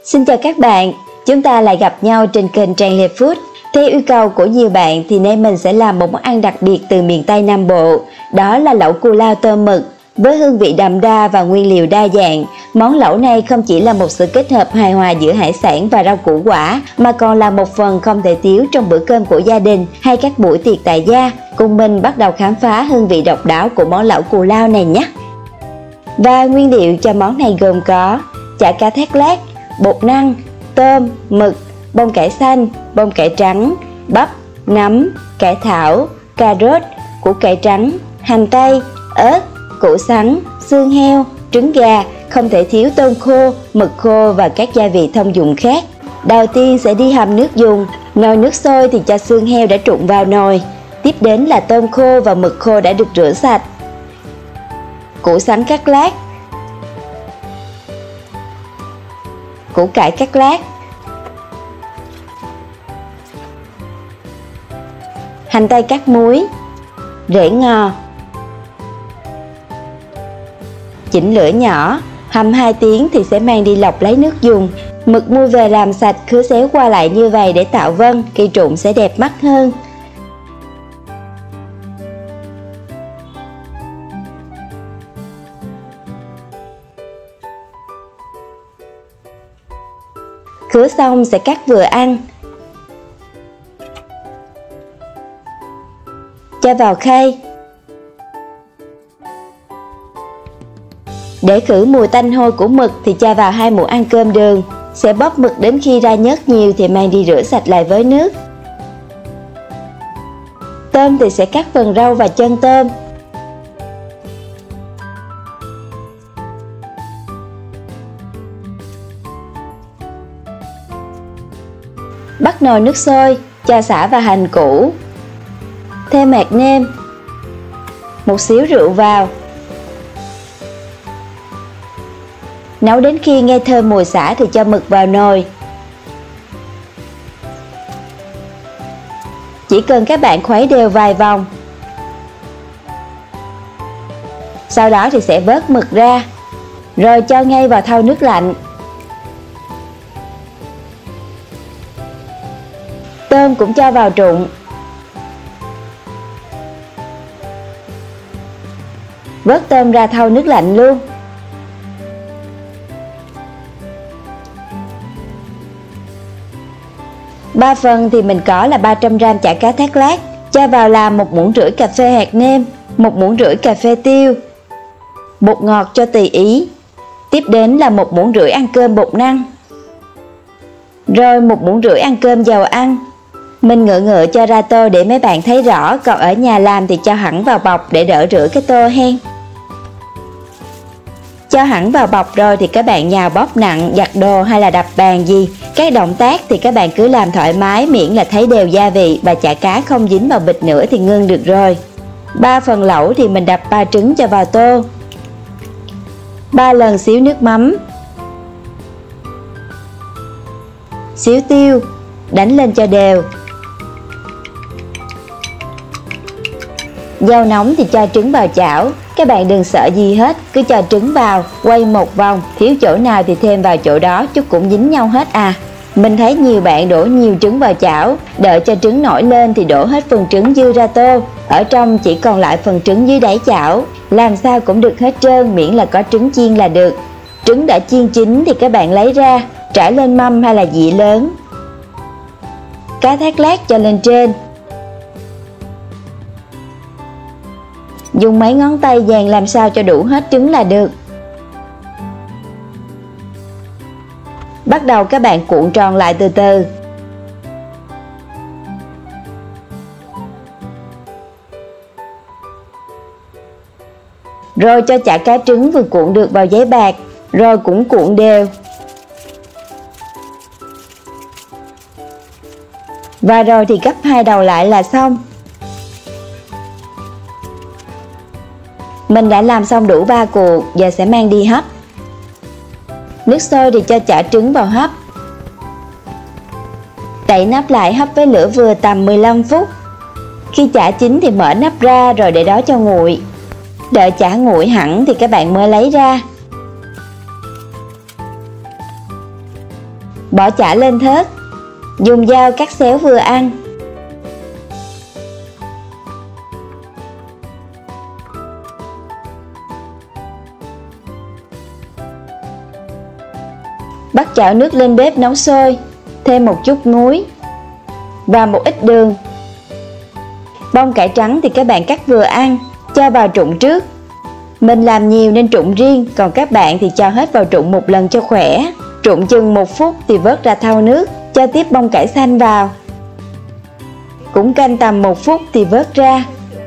Xin chào các bạn, chúng ta lại gặp nhau trên kênh Trang Lê Food. Theo yêu cầu của nhiều bạn thì nay mình sẽ làm một món ăn đặc biệt từ miền Tây Nam Bộ, đó là lẩu cù lao tôm mực. Với hương vị đậm đà và nguyên liệu đa dạng, món lẩu này không chỉ là một sự kết hợp hài hòa giữa hải sản và rau củ quả, mà còn là một phần không thể thiếu trong bữa cơm của gia đình hay các buổi tiệc tại gia. Cùng mình bắt đầu khám phá hương vị độc đáo của món lẩu cù lao này nhé. Và nguyên liệu cho món này gồm có chả cá thác lác, bột năng, tôm, mực, bông cải xanh, bông cải trắng, bắp, nấm, cải thảo, cà rốt, củ cải trắng, hành tây, ớt, củ sắn, xương heo, trứng gà, không thể thiếu tôm khô, mực khô và các gia vị thông dụng khác. Đầu tiên sẽ đi hầm nước dùng. Nồi nước sôi thì cho xương heo đã trụng vào nồi. Tiếp đến là tôm khô và mực khô đã được rửa sạch. Củ sắn cắt lát, củ cải cắt lát, hành tây cắt múi, rễ ngò. Chỉnh lửa nhỏ, hầm 2 tiếng thì sẽ mang đi lọc lấy nước dùng. Mực mua về làm sạch, cứ xéo qua lại như vậy để tạo vân, khi trụng sẽ đẹp mắt hơn. Khứa xong sẽ cắt vừa ăn. Cho vào khay. Để khử mùi tanh hôi của mực thì cho vào 2 muỗng ăn cơm đường. Sẽ bóp mực đến khi ra nhớt nhiều thì mang đi rửa sạch lại với nước. Tôm thì sẽ cắt phần rau và chân tôm. Bắt nồi nước sôi, cho sả và hành củ, thêm hạt nêm, một xíu rượu vào. Nấu đến khi nghe thơm mùi sả thì cho mực vào nồi. Chỉ cần các bạn khuấy đều vài vòng. Sau đó thì sẽ vớt mực ra, rồi cho ngay vào thau nước lạnh. Tôm cũng cho vào trụng. Vớt tôm ra thau nước lạnh luôn. Ba phần thì mình có là 300g chả cá thác lác. Cho vào làm 1,5 muỗng cà phê hạt nêm, 1,5 muỗng cà phê tiêu, bột ngọt cho tùy ý. Tiếp đến là 1,5 muỗng ăn cơm bột năng, rồi 1,5 muỗng ăn cơm dầu ăn. Mình ngựa cho ra tô để mấy bạn thấy rõ, còn ở nhà làm thì cho hẳn vào bọc để đỡ rửa cái tô hen. Cho hẳn vào bọc rồi thì các bạn nhào bóp nặng, giặt đồ hay là đập bàn gì. Các động tác thì các bạn cứ làm thoải mái, miễn là thấy đều gia vị và chả cá không dính vào bịch nữa thì ngưng được rồi. 3 phần lẩu thì mình đập 3 trứng cho vào tô. 3 lần xíu nước mắm, xíu tiêu, đánh lên cho đều. Dầu nóng thì cho trứng vào chảo. Các bạn đừng sợ gì hết, cứ cho trứng vào, quay một vòng, thiếu chỗ nào thì thêm vào chỗ đó, chút cũng dính nhau hết à. Mình thấy nhiều bạn đổ nhiều trứng vào chảo, đợi cho trứng nổi lên thì đổ hết phần trứng dư ra tô. Ở trong chỉ còn lại phần trứng dưới đáy chảo. Làm sao cũng được hết trơn, miễn là có trứng chiên là được. Trứng đã chiên chín thì các bạn lấy ra, trải lên mâm hay là dĩa lớn. Cá thác lác cho lên trên. Dùng mấy ngón tay dàn làm sao cho đủ hết trứng là được. Bắt đầu các bạn cuộn tròn lại từ từ. Rồi cho chả cá trứng vừa cuộn được vào giấy bạc, rồi cũng cuộn đều. Và rồi thì gấp 2 đầu lại là xong. Mình đã làm xong đủ 3 cuộn, giờ sẽ mang đi hấp. Nước sôi thì cho chả trứng vào hấp. Đậy nắp lại hấp với lửa vừa tầm 15 phút. Khi chả chín thì mở nắp ra rồi để đó cho nguội. Đợi chả nguội hẳn thì các bạn mới lấy ra. Bỏ chả lên thớt, dùng dao cắt xéo vừa ăn. Bắt chảo nước lên bếp nấu sôi, thêm một chút muối và một ít đường. Bông cải trắng thì các bạn cắt vừa ăn, cho vào trụng trước. Mình làm nhiều nên trụng riêng, còn các bạn thì cho hết vào trụng một lần cho khỏe. Trụng chừng 1 phút thì vớt ra thau nước, cho tiếp bông cải xanh vào. Cũng canh tầm 1 phút thì vớt ra.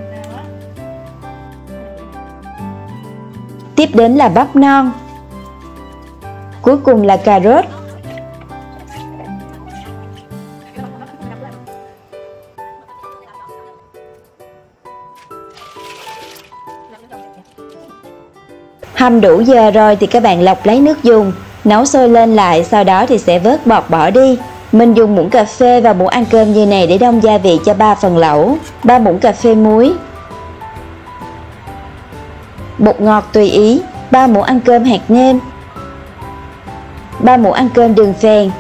Tiếp đến là bắp non. Cuối cùng là cà rốt. Hầm đủ giờ rồi thì các bạn lọc lấy nước dùng, nấu sôi lên lại, sau đó thì sẽ vớt bọt bỏ đi. Mình dùng muỗng cà phê và muỗng ăn cơm như này để đong gia vị cho 3 phần lẩu. 3 muỗng cà phê muối, bột ngọt tùy ý, 3 muỗng ăn cơm hạt nêm, 3 muỗng ăn cơm đường phèn.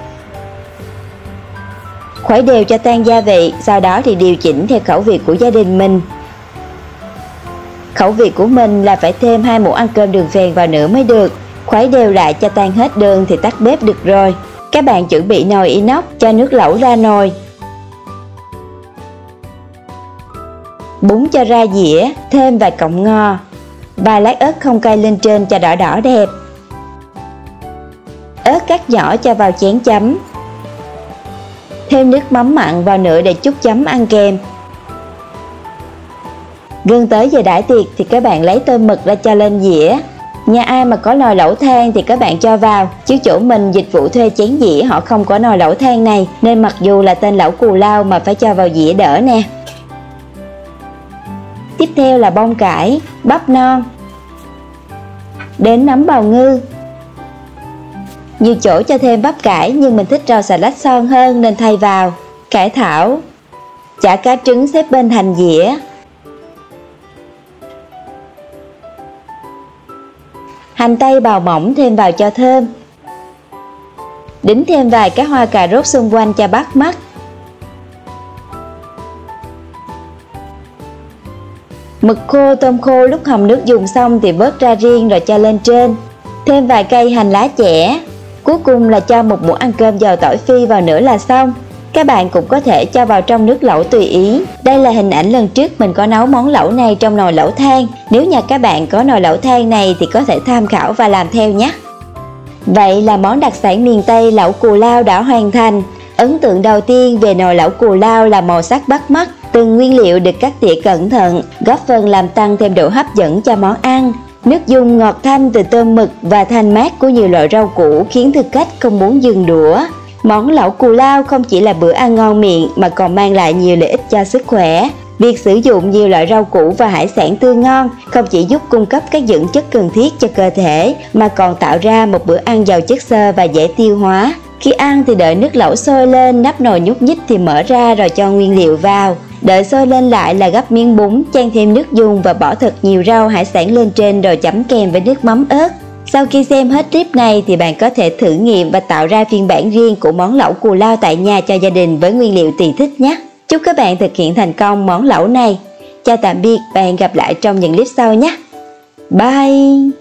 Khuấy đều cho tan gia vị, sau đó thì điều chỉnh theo khẩu vị của gia đình mình. Khẩu vị của mình là phải thêm 2 muỗng ăn cơm đường phèn vào nữa mới được. Khuấy đều lại cho tan hết đường thì tắt bếp được rồi. Các bạn chuẩn bị nồi inox, cho nước lẩu ra nồi. Bún cho ra dĩa, thêm vài cọng ngò, vài lát ớt không cay lên trên cho đỏ đỏ đẹp. Ớt cắt nhỏ cho vào chén chấm. Thêm nước mắm mặn vào nữa để chút chấm ăn kèm. Gần tới giờ đãi tiệc thì các bạn lấy tôm mực ra cho lên dĩa. Nhà ai mà có nồi lẩu than thì các bạn cho vào, chứ chỗ mình dịch vụ thuê chén dĩa họ không có nồi lẩu than này, nên mặc dù là tên lẩu Cù Lao mà phải cho vào dĩa đỡ nè. Tiếp theo là bông cải, bắp non, đến nấm bào ngư. Nhiều chỗ cho thêm bắp cải nhưng mình thích rau xà lách son hơn nên thay vào. Cải thảo, chả cá trứng xếp bên thành dĩa. Hành tây bào mỏng thêm vào cho thơm. Đính thêm vài cái hoa cà rốt xung quanh cho bắt mắt. Mực khô, tôm khô lúc hầm nước dùng xong thì vớt ra riêng rồi cho lên trên. Thêm vài cây hành lá chẻ. Cuối cùng là cho một muỗng ăn cơm dầu tỏi phi vào nữa là xong. Các bạn cũng có thể cho vào trong nước lẩu tùy ý. Đây là hình ảnh lần trước mình có nấu món lẩu này trong nồi lẩu than. Nếu nhà các bạn có nồi lẩu than này thì có thể tham khảo và làm theo nhé. Vậy là món đặc sản miền Tây lẩu Cù Lao đã hoàn thành. Ấn tượng đầu tiên về nồi lẩu Cù Lao là màu sắc bắt mắt. Từng nguyên liệu được cắt tỉa cẩn thận, góp phần làm tăng thêm độ hấp dẫn cho món ăn. Nước dùng ngọt thanh từ tôm mực và thanh mát của nhiều loại rau củ khiến thực khách không muốn dừng đũa. Món lẩu Cù Lao không chỉ là bữa ăn ngon miệng mà còn mang lại nhiều lợi ích cho sức khỏe. Việc sử dụng nhiều loại rau củ và hải sản tươi ngon không chỉ giúp cung cấp các dưỡng chất cần thiết cho cơ thể mà còn tạo ra một bữa ăn giàu chất xơ và dễ tiêu hóa. Khi ăn thì đợi nước lẩu sôi lên, nắp nồi nhúc nhích thì mở ra rồi cho nguyên liệu vào. Đợi sôi lên lại là gắp miếng bún, chan thêm nước dùng và bỏ thật nhiều rau hải sản lên trên rồi chấm kèm với nước mắm ớt. Sau khi xem hết clip này thì bạn có thể thử nghiệm và tạo ra phiên bản riêng của món lẩu Cù Lao tại nhà cho gia đình với nguyên liệu tùy thích nhé. Chúc các bạn thực hiện thành công món lẩu này. Chào tạm biệt và hẹn gặp lại trong những clip sau nhé. Bye!